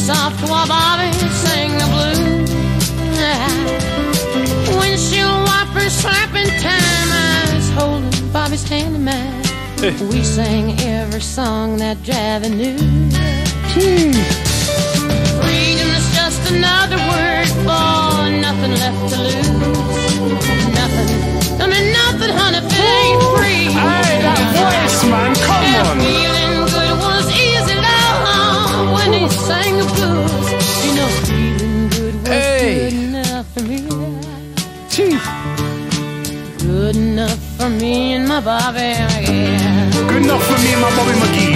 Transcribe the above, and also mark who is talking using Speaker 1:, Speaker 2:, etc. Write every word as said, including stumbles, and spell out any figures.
Speaker 1: soft while Bobby sang the blues. Windshield wipers slapping time, I was holding Bobby's hand in mine. We sang every song that Javi knew. Freedom is just another word for nothing left to lose. Nothing, I mean nothing, honey, if it ain't free.
Speaker 2: Hey, that voice, man, come
Speaker 1: and
Speaker 2: on.
Speaker 1: Feeling good was easy, love, when he sang the blues. You know, feeling good was
Speaker 2: Hey.
Speaker 1: good enough for me.
Speaker 2: Chief.
Speaker 1: Good enough for me and my Bobby, yeah.
Speaker 2: Good enough for me and my Bobby McGee.